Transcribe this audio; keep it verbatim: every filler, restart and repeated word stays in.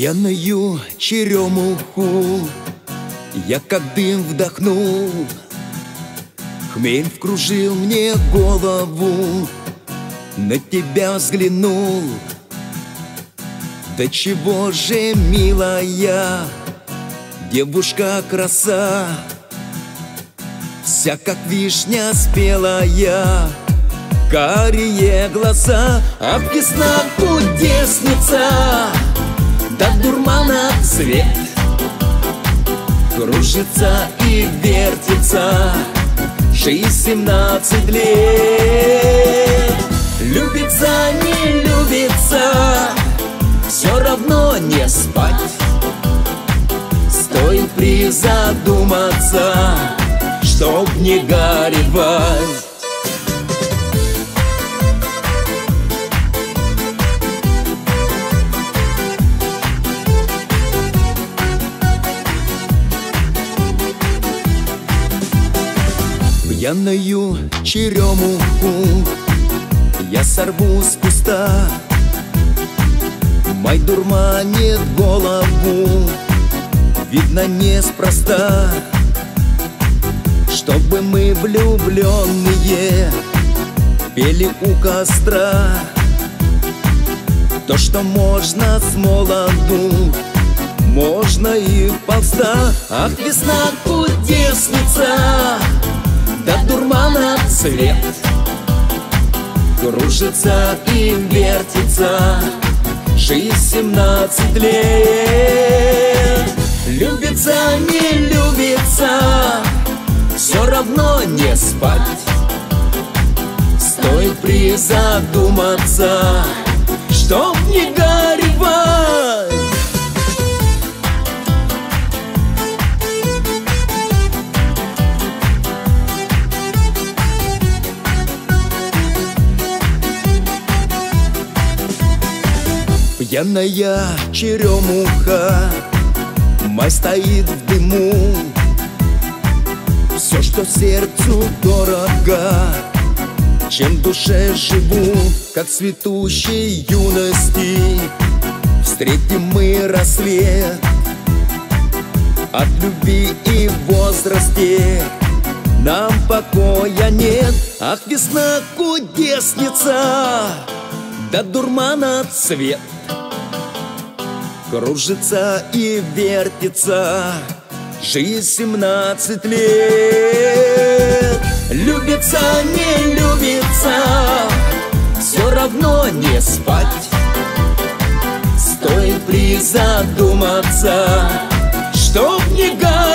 Пьяную черемуху я как дым вдохнул, хмель вкружил мне голову, на тебя взглянул. Да чего же милая девушка краса, вся как вишня спелая, карие глаза. Ах, весна кудесница, да дурмана цвет, кружится и вертится жизнь семнадцать лет. Любится, не любится, все равно не спать, стоит призадуматься, чтоб не горевать. Пьяную черемуху я сорву с куста, май дурманит голову, видно неспроста. Чтобы мы влюбленные пели у костра то, что можно с молоду, можно и полста. Ах, весна кудесница, да дурмана цвет, кружится и вертится жизнь семнадцать лет. Любится, не любится, все равно не спать, стоит призадуматься, чтоб не горевать. Пьяная черемуха, май стоит в дыму, все, что сердцу дорого, чем душе живу, как цветущей юности встретим мы рассвет. От любви и в возрасте нам покоя нет. Ах, весна кудесница, да дурмана цвет, кружится и вертится жизнь семнадцать лет. Любится, не любится, все равно не спать, стоит призадуматься, чтоб не горевать.